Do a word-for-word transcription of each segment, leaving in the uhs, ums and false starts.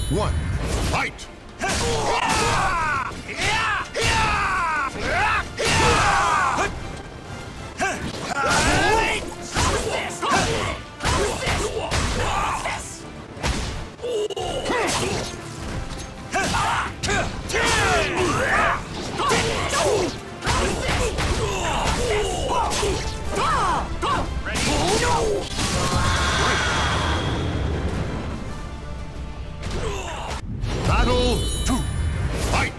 one, fight! Battle two, fight!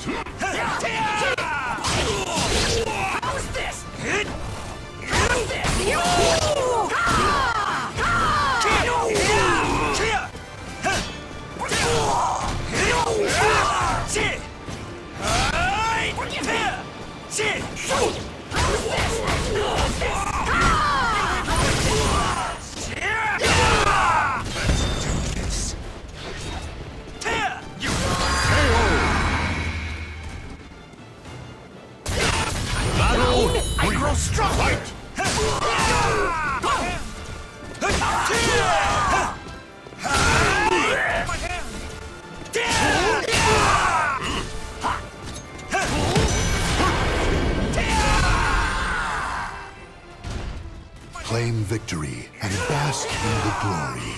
How's this? How's this? I grow strong! Fight! Claim victory and bask in the glory.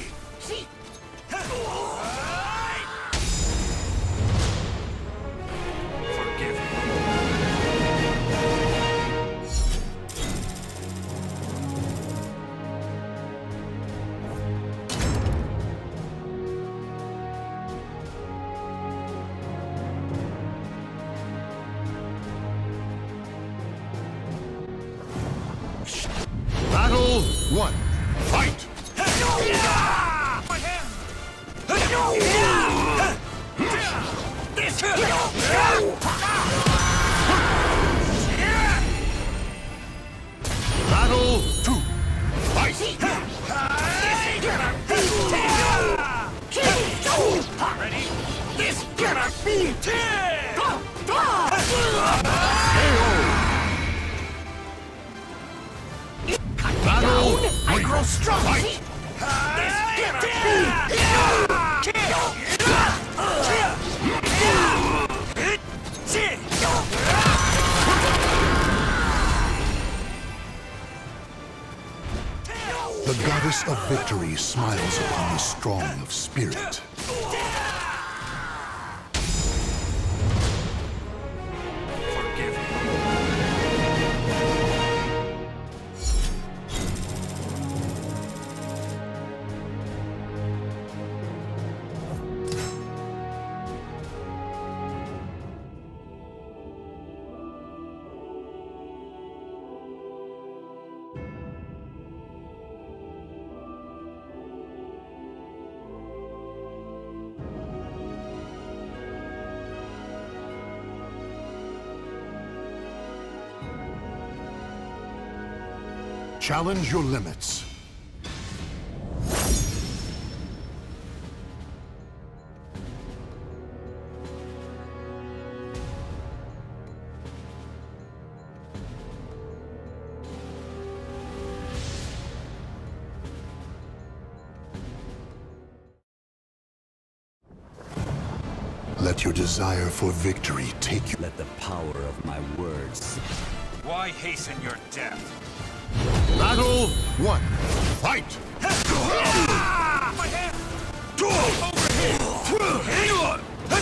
Battle one, fight! Battle two, fight! Ready? This gonna be Battle I grow strong! Fight! This gonna be The goddess of victory smiles upon the strong of spirit. Challenge your limits. Let your desire for victory take you. Let the power of my words. Why hasten your death? Battle one, fight! My hand! Over here!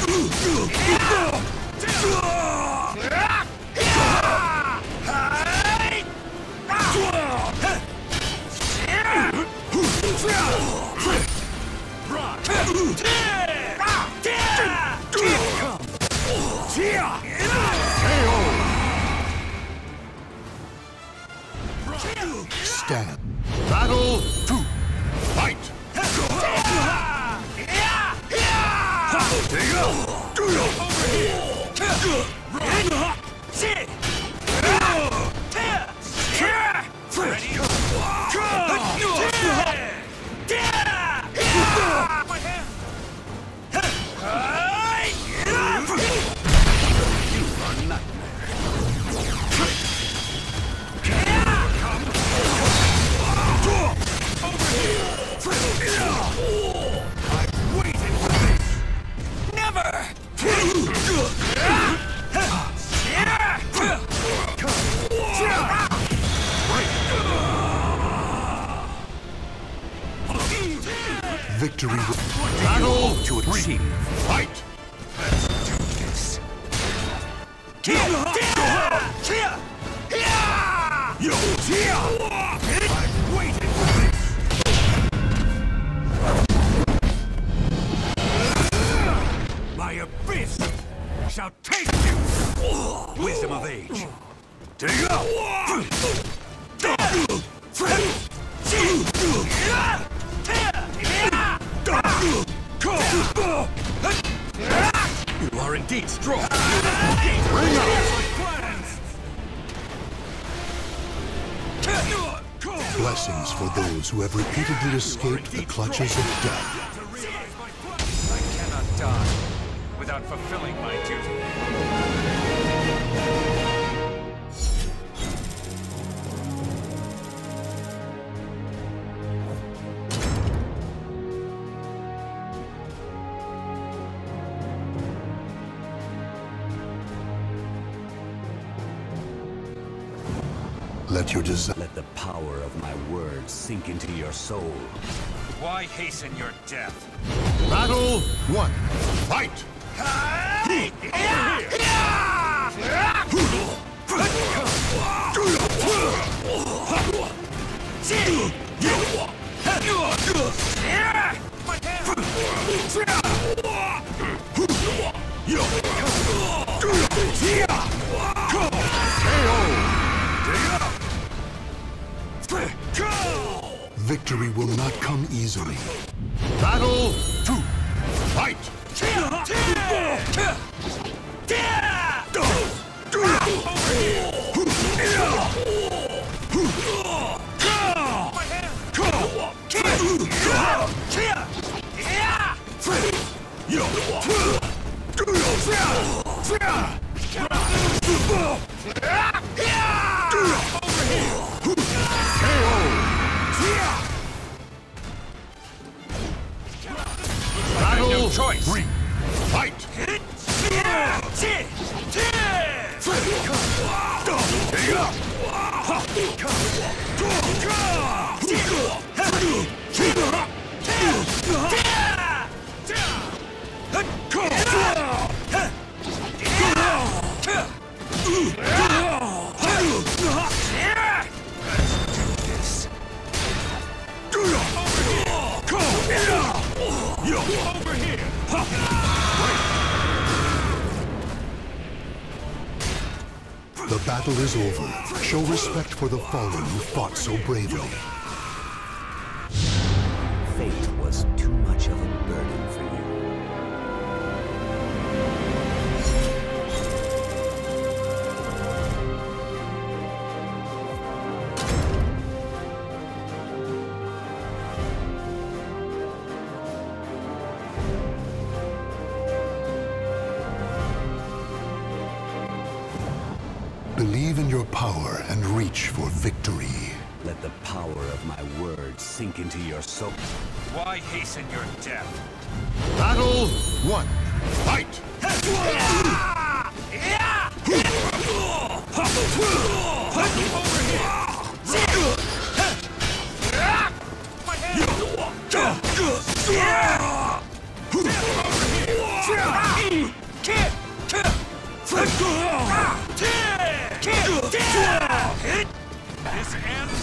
Stand. Battle two, fight! Victory will... Battle to achieve. Fight! Let's do this. Yo, I've waited for this. My abyss shall take you. Wisdom of age. Take up. You are indeed strong. Bring up. Blessings for those who have repeatedly escaped the clutches of death. I cannot die without fulfilling my duty. Let your desire... Let the power of my words sink into your soul. Why hasten your death? Battle one. Fight! Victory will not come easily. Battle two. Fight! No choice. Three. Fight! Over here! The battle is over. Show respect for the fallen who fought so bravely. Fate was too much of a burden for you. Believe in your power and reach for victory. Let the power of my words sink into your soul. Why hasten your death? Battle one. Fight! This ends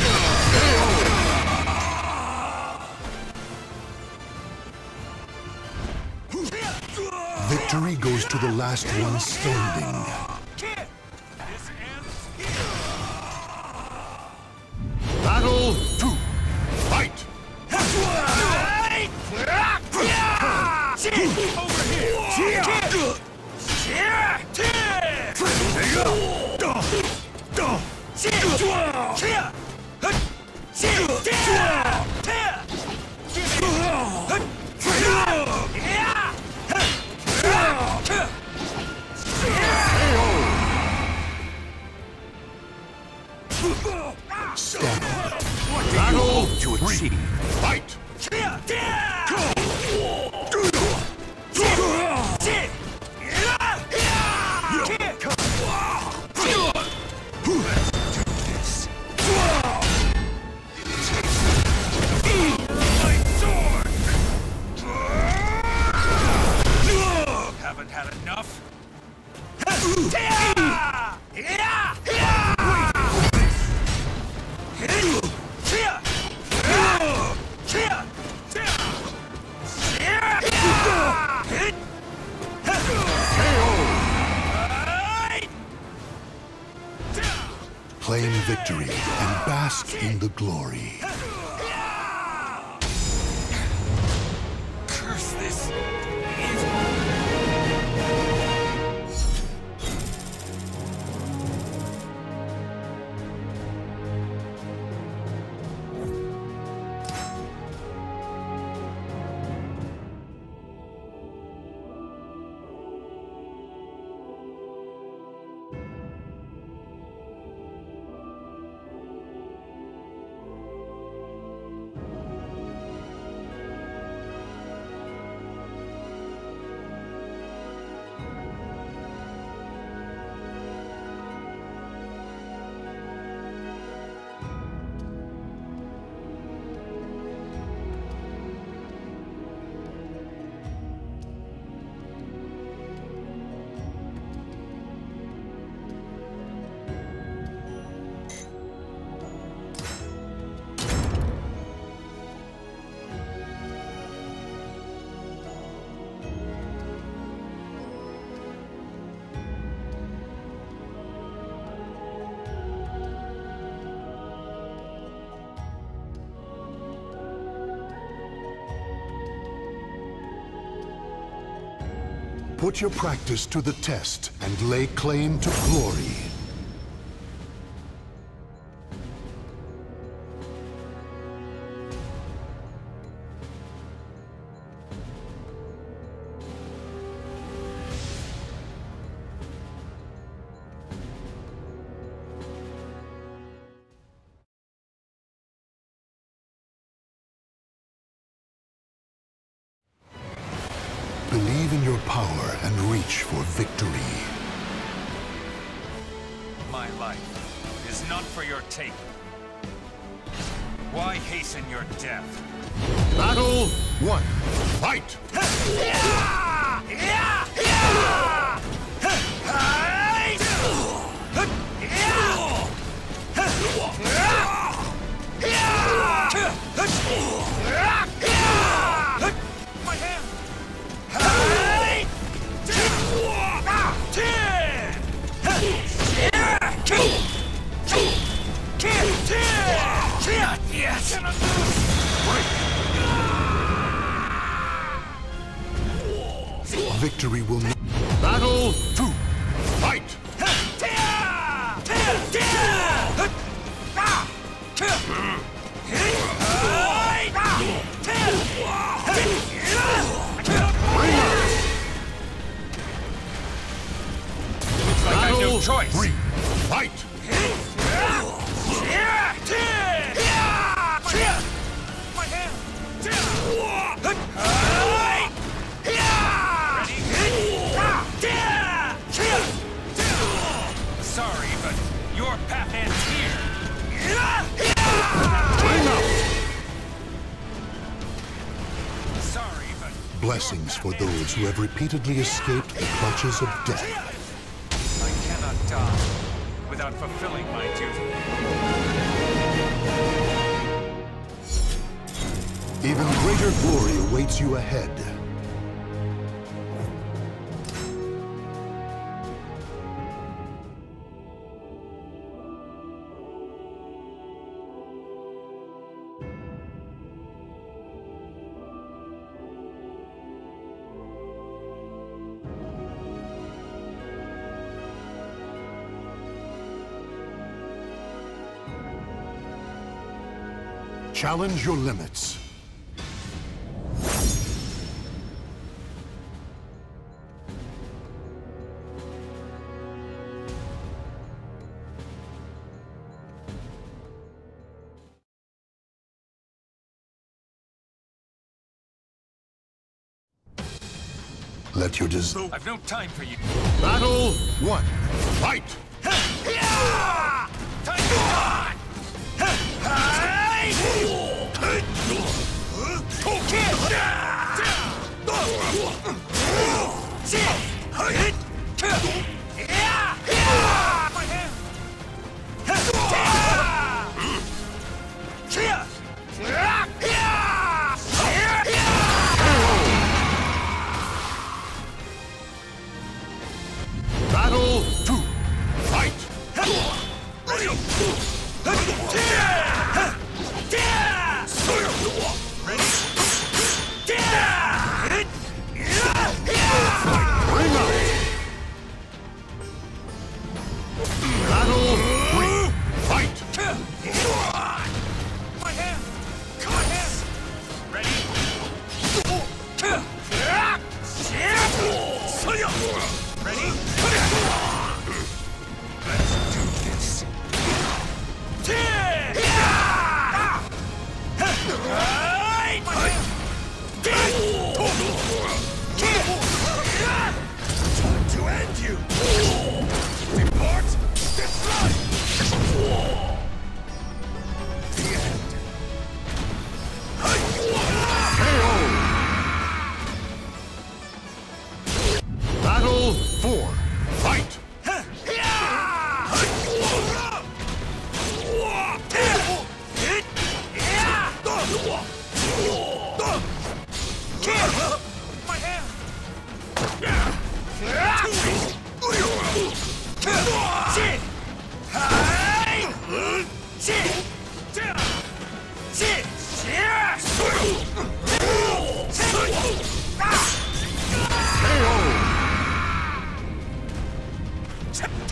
Victory goes to the last one standing. This ends Battle two. Fight! over here! Stand. Battle to achieve. Fight! My sword! Claim victory and bask in the glory. Curse this! Put your practice to the test and lay claim to glory. Believe in your power and reach for victory. My life is not for your taking. Why hasten your death? Battle one. Fight! My hand! Yes! Victory will not. Battle two. Fight! Looks like I have no choice. Three. Fight! My hand! Sorry, but your path ends here. Time out! Sorry, but Blessings for those who have repeatedly escaped the clutches of death. I cannot die without fulfilling my duty. Even greater glory awaits you ahead. Challenge your limits. Let your desire. I've no time for you. Battle one. Fight! Time to die!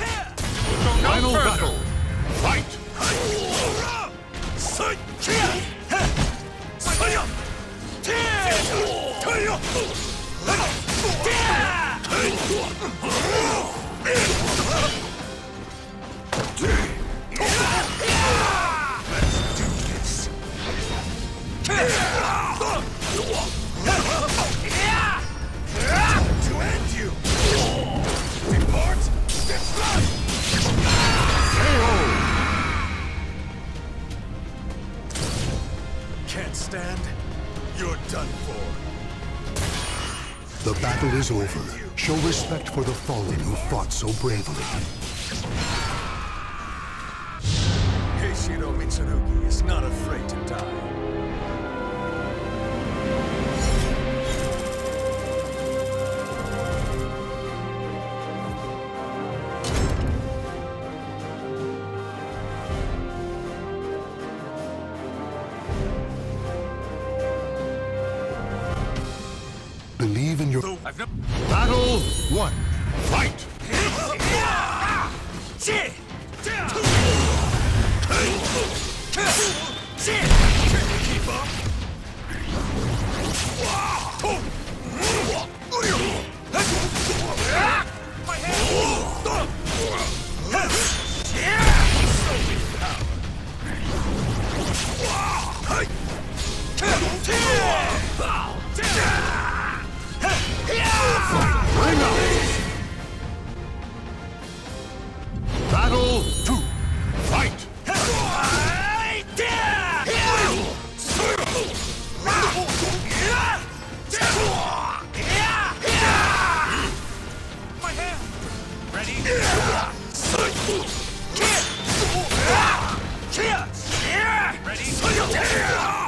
Final battle. Fight! To end you! Depart! Destroy! Can't stand? You're done for. The battle is over. Show respect for the fallen who fought so bravely. Heishiro Mitsurugi is not afraid to die. Believe in your... I've no... Battle one. Fight! Keep up! My hand! Bring up! Battle two. Fight! My hand! Ready? Ready?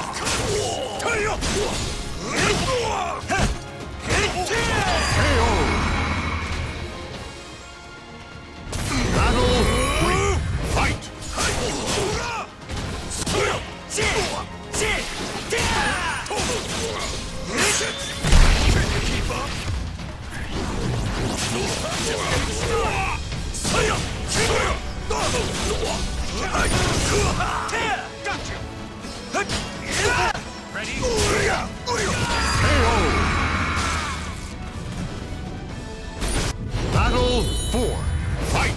Battle three. Fight! Keep up! Gotcha! Ready? Battle four. Fight!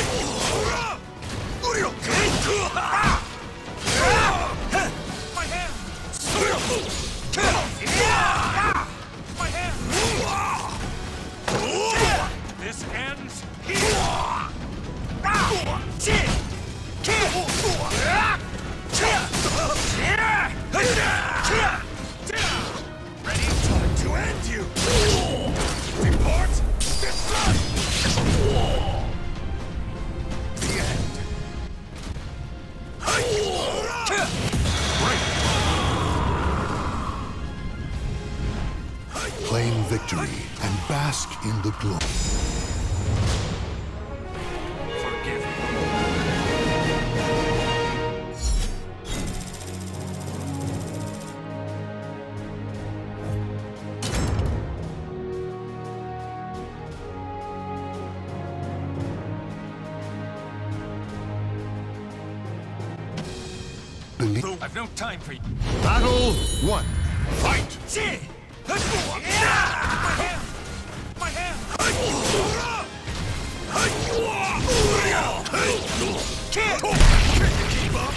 My hand! My hand! This ends here! Ready? Time to end you! Depart! Destroy! The end. Claim victory and bask in the glory. Forgive me. Believe... I've no time for you. Battle one. Fight! My hand! My hand! Can't! Can you keep up?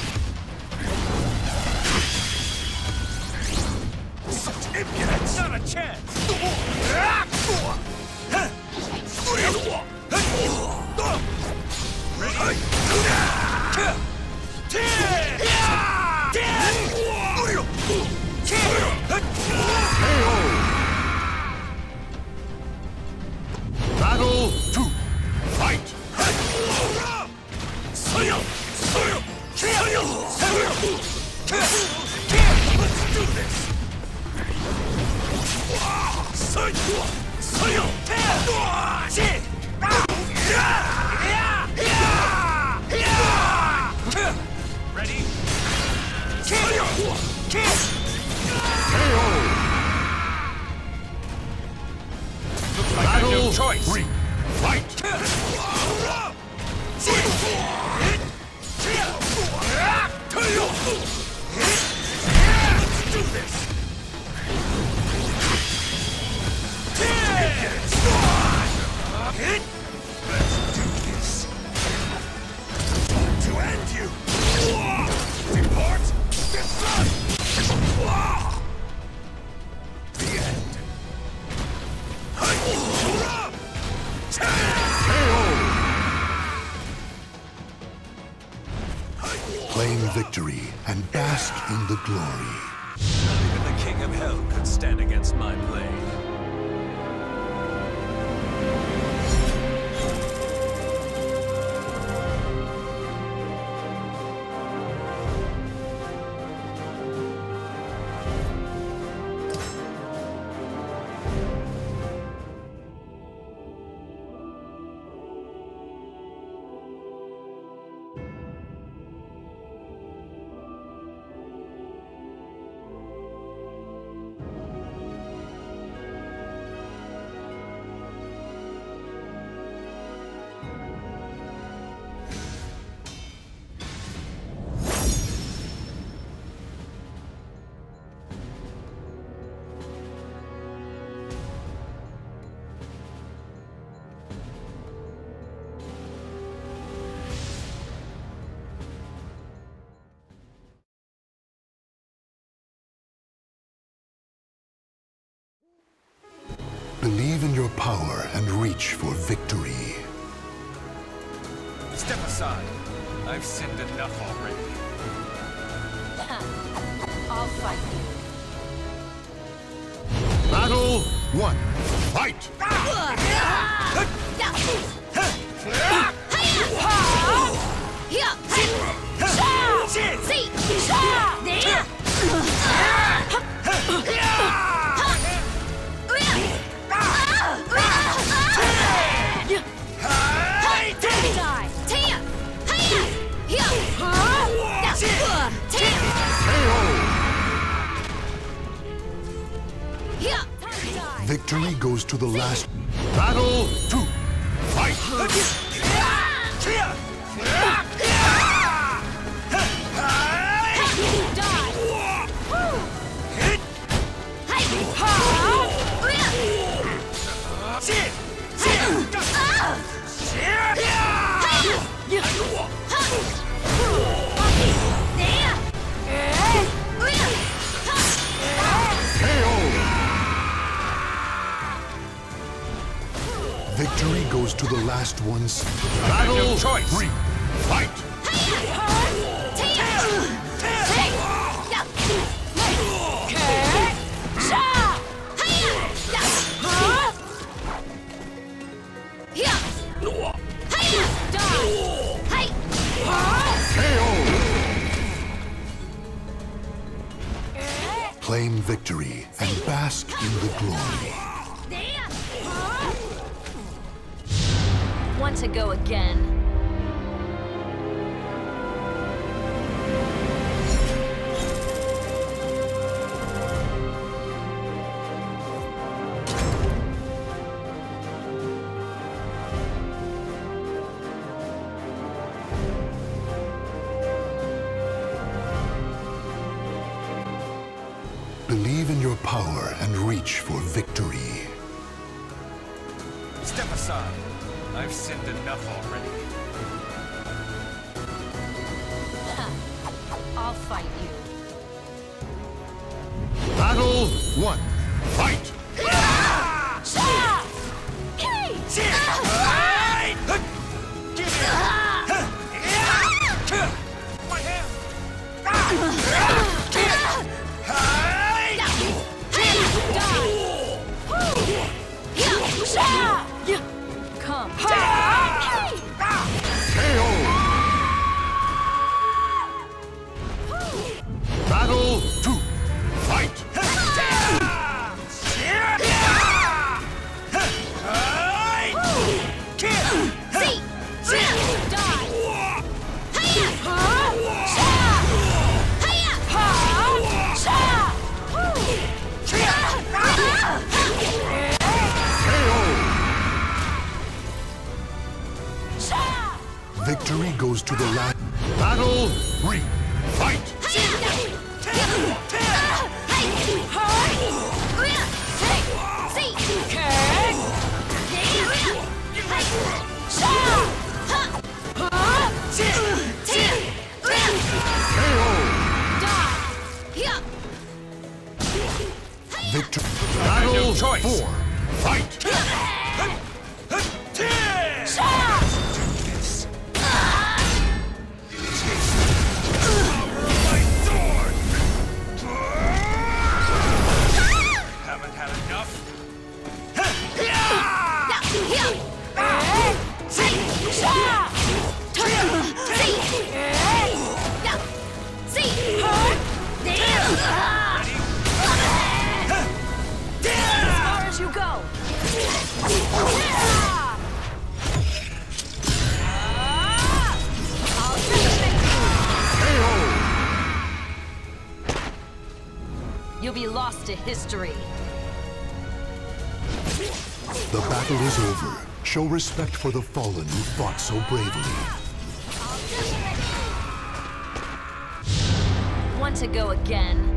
Such impudence! Not a chance! Ready? Battle Claim victory and bask in the glory. Not even the King of Hell could stand against my blade. Believe in your power and reach for victory. Step aside. I've sinned enough already. I'll fight you. Battle one. Fight! Victory goes to the last. Battle two. Fight! Victory goes to the last ones. Battle No choice. three. Fight! Claim victory and bask in the glory. Want to go again? Believe in your power and reach for victory. Step aside. I've sinned enough already. I'll fight you. Battle one. Fight! My hand! Come. Battle two. Fight! Victory goes to the last. Battle three. Fight! Victory. Battle No choice. four. Fight! be lost to history. The battle is over. Show respect for the fallen who fought so bravely. Want to go again?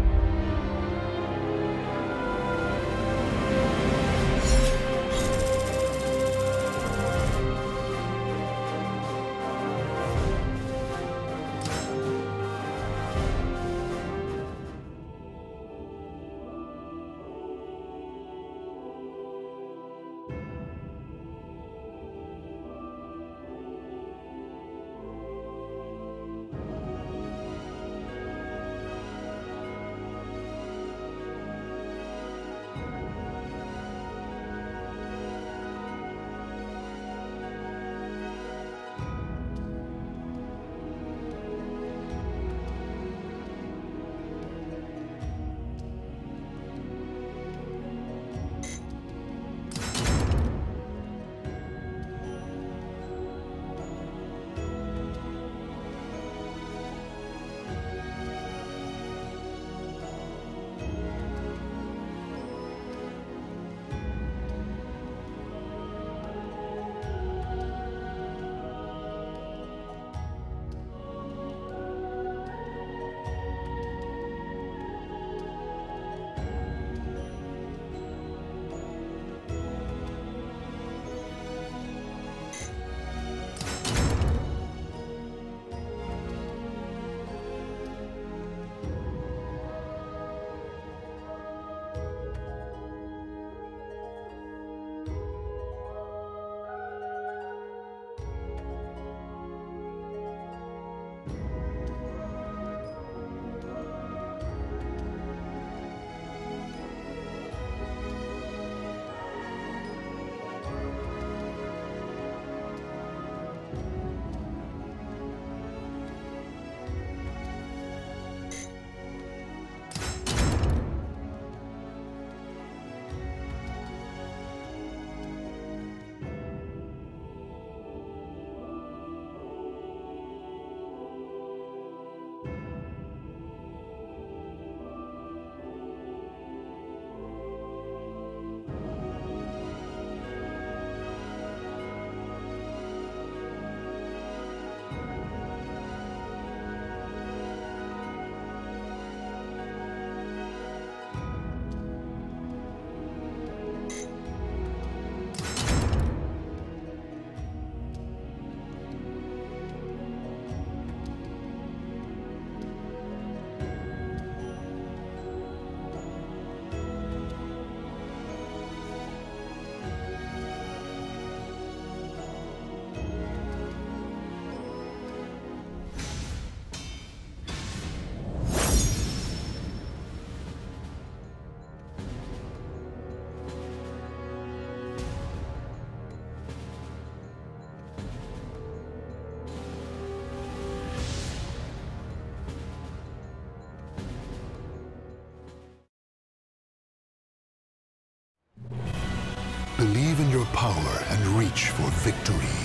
Believe in your power and reach for victory.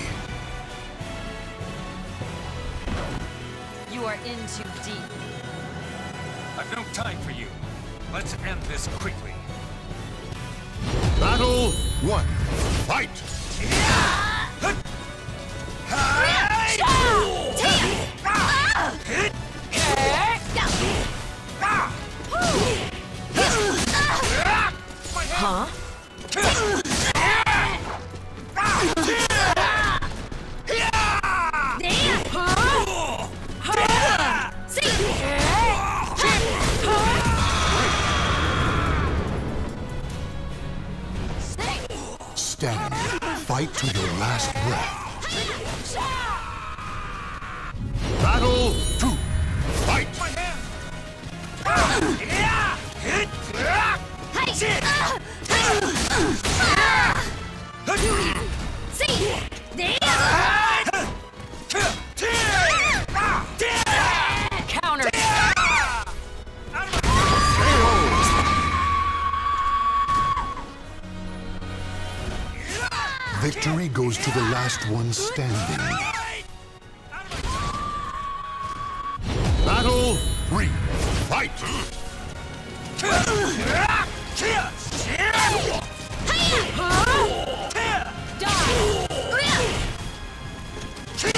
You are in too deep. I've no time for you. Let's end this quickly. Battle one. Fight! Huh? Stand. Fight to your last breath. Battle two. Fight! My hand! Counter. Victory goes to the last one standing. Battle three. Fight!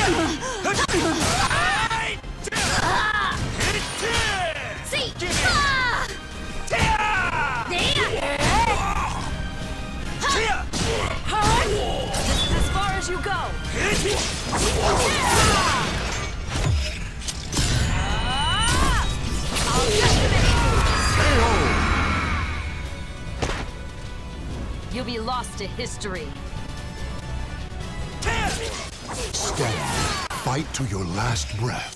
See! Give it. Ah! Yeah! This is as far as you go! I'll decimate you! You'll be lost to history. Stand. Fight to your last breath.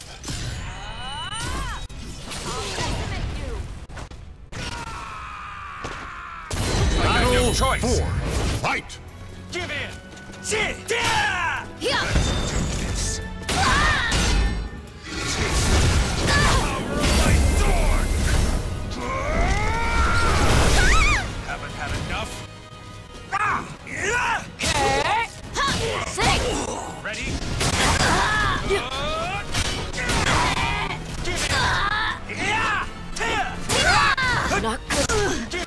I got no choice. Four. Fight! Give in! Sit! Yeah! Yeah! Let's do this. Ah! Power of my sword! Haven't had enough? Ah! Yeah! Six! Ready? Ah! Good! Give it! Yeah! Not good. Give it!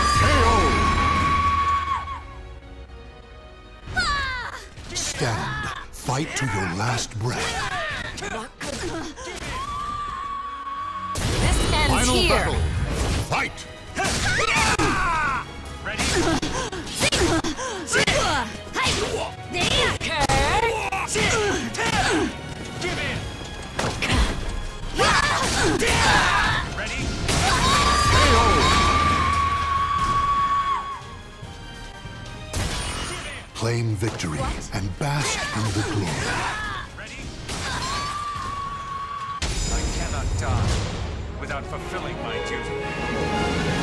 Stand. Fight to your last breath. Not good. This ends Final here. battle. Fight! Ready? Give in! Ready? Claim victory and bask in the glory. Ready? I cannot die without fulfilling my duty.